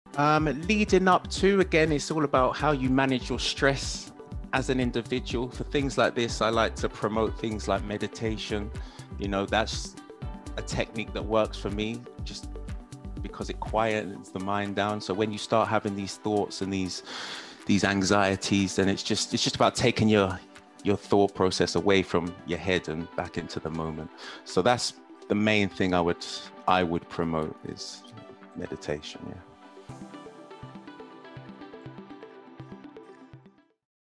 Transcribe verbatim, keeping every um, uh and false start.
Um, leading up to, again, it's all about how you manage your stress as an individual. For things like this, I like to promote things like meditation. You know, that's a technique that works for me, just because it quiets the mind down. So when you start having these thoughts and these these anxieties, then it's just it's just about taking your your thought process away from your head and back into the moment. So that's the main thing I would I would promote is meditation. Yeah.